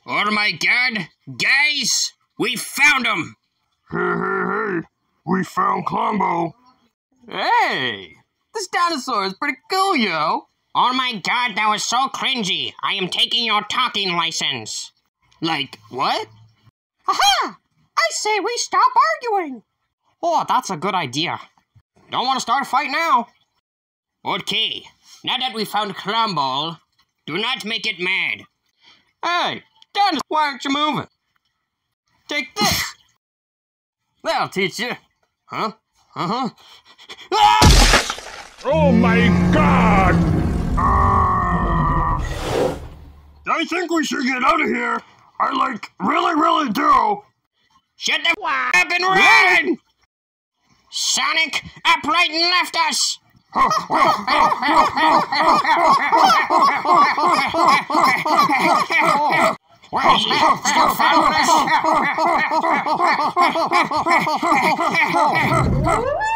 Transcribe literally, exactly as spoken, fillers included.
Oh my god, guys, we found him! Hey, hey, hey, we found Klombo. Hey, this dinosaur is pretty cool, yo. Oh my god, that was so cringy. I am taking your talking license. Like, what? Aha! I say we stop arguing. Oh, that's a good idea. Don't want to start a fight now. Okay, now that we found Klombo, do not make it mad. Hey, Dennis, why aren't you moving? Take this. That'll teach you. Huh? Uh-huh. Ah! Oh my god! Uh, I think we should get out of here. I, like, really, really do. Shut the f*** up and run! Sonic, up, right, and left us! Where is he? Still following us?